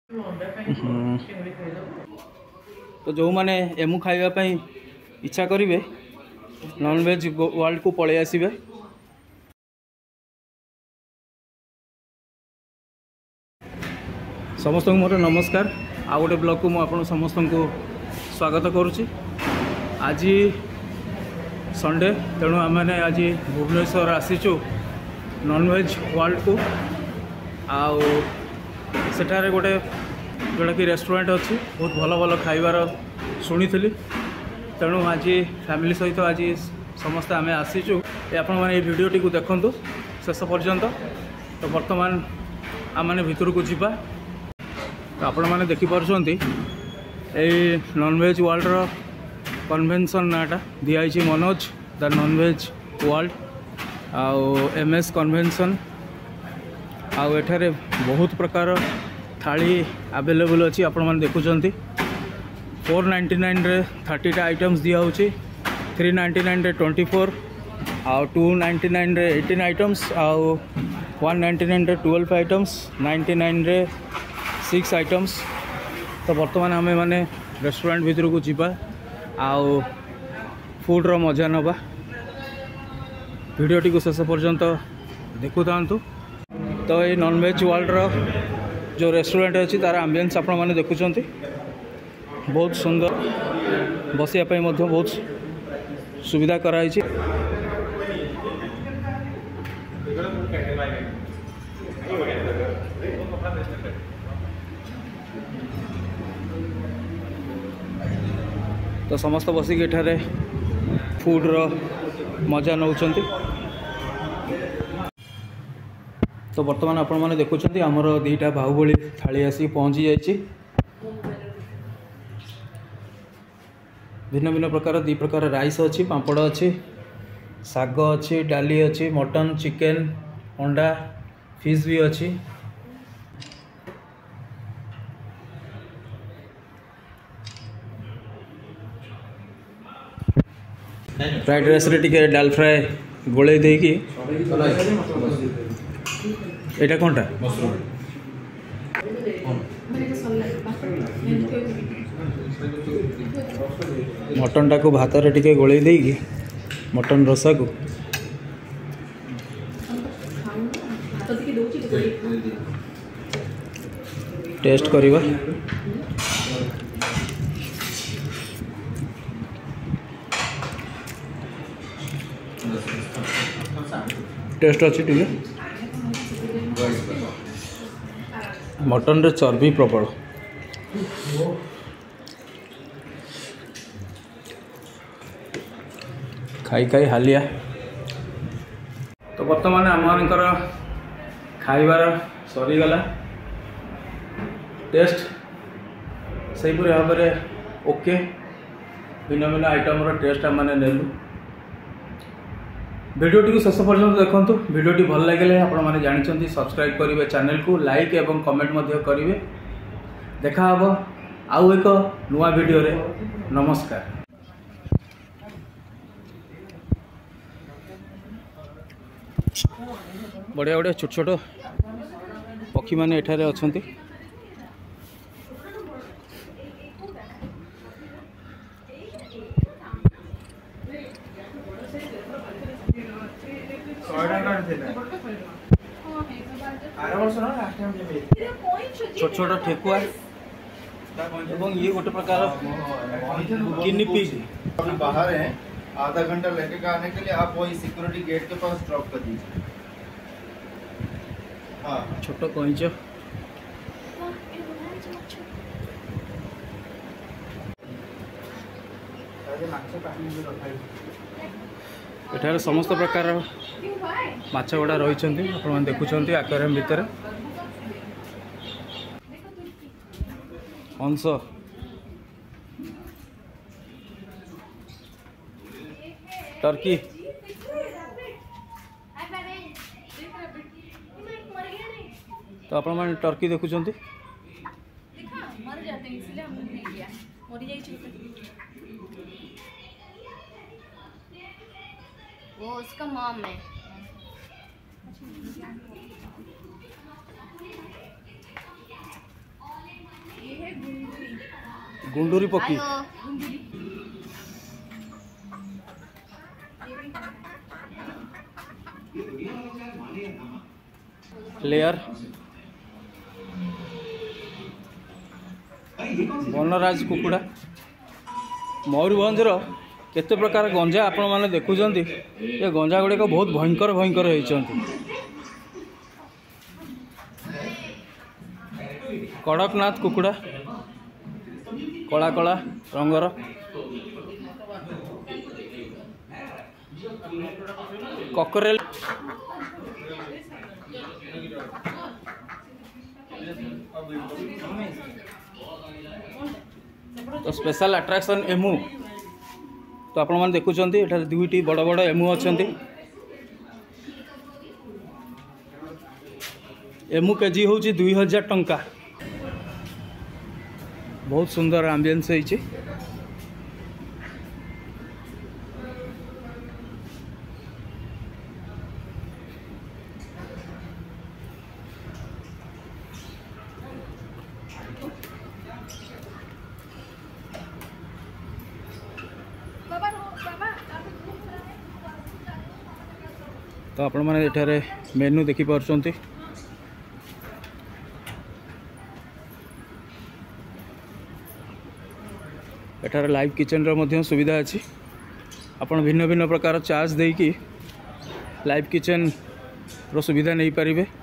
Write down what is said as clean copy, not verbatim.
तो जो मैंने एमु खाइबा इच्छा करेंगे नॉनवेज वर्ल्ड को पलि आसबे। समस्त को मोर नमस्कार। आ गोटे ब्लॉग को मुझे समस्त को स्वागत करुच्ची। आज संडे तेणु आमने आज भुवनेश्वर आसीचु नॉनवेज वर्ल्ड को। आउ सेठारे गोटे जोटा कि रेस्टोरेंट अच्छी बहुत भल भल खाइबार शुणी तेणु आज फैमिली सहित आज समस्ते आम आसीचु। आपण मैंने वीडियो टी देखु शेष पर्यंत। तो बर्तमान आम मैंने भितर को जीवा। तो आपण मैंने देखिपुंट ये नॉनवेज वर्ल्ड रो कन्वेंशन नाटा दिखाई मनोज द नॉनवेज वर्ल्ड आउ MS कन्वेंशन। आउ एठारे बहुत प्रकार थाली अवेलेबल अच्छी। आपण मैंने देखुंट 499 रे 30 टा आइटम्स दिया 399 रे 24 आउ 299 रे 18 आइटम्स आउ 199 रे 12 आइटम्स 99 रे 6 आइटम्स। तो बर्तमान आम मैंने रेस्टोरेंट भीतर को जीवा आउ फूड रो मजा नवा। वीडियो टी को शेष पर्यंत देखु था। तो ये नॉनवेज वर्ल्ड रो जो रेस्टोरेंट अच्छी तार एम्बियंस आपण मैंने देखुंट बहुत सुंदर। बसिया बहुत सुविधा कराई। तो समस्त बसिक एठारे फूड रो मजा नौचंती। तो बर्तमान आपण मैंने देखुंट आमर 2टा बाहुबली थाली आसी पहुँची जाइए। भिन्न भिन्न प्रकार 2 प्रकार राइस अच्छी, पापड़ अच्छी, साग अच्छी, डाली अच्छी, मटन, चिकेन, अंडा, फिश भी अच्छी। फ्राइड राइस रे टिके डाल फ्राए गोले देकी एटा कोनटा मटन टा को भात रे टिके गोले देकी मटन रसा को टेस्ट करिबा। टेस्ट अच्छी टे मटन रे चर्बी प्रबल। खाई खाई हालिया। तो बर्तमान आमर खाइबार सरीगला। टेस्ट से भाव में ओके। भिन्न भिन्न आइटम रो टेस्ट आम मैंने नेलु। वीडियो टी शेष पर्यंत देखंतु। वीडियो टी भल लगे आपण माने जानिछंती सब्सक्राइब करिवे, चैनल को लाइक एवं कमेंट मध्य करिवे। देखा हबो आउ एक नुआ वीडियो रे। नमस्कार। बढ़िया बढ़िया छोट छोट पक्षी माने एठारे अछंती। छोट छोट ठेकुआ एवं ये गोटे प्रकार गिनी पिग। अभी बाहर हैं, आधा घंटा लगेगा आने के लिए। आप वही सिक्योरिटी गेट के पास ड्रॉप कर दीजिए। हाँ छोट कईच एठार समस्त प्रकार माछ गुड़ा रही आप देखुं एक्वेरियम भितर हंस। टर्की तो आप टर्की देखुं वो उसका मॉम है। गुंडूरी पक्षी लेयर बनराज कुकुड़ा मयूरभंजर केते प्रकार गंजा आपण माने देखुचंती ये गंजा गुड़िक बहुत भयंकर भयंकर होइचंती कड़कनाथ कुकुड़ा कला कला रंगर ककरेल तो स्पेशल अट्रैक्शन एमु तो आपण मैंने देखुं एठार दुईटी बड़ बड़ एमु अच्छा एमु केजी हूँ 2000 टंका बहुत सुंदर आम्बियंस है तो आपण मैंने एठारे मेनू देखि पारछंती एठारे लाइव किचन रो मध्य सुविधा अच्छी आपण भिन्न भिन्न प्रकार चार्ज देकी लाइव किचन रो सुविधा नहीं पारिबे।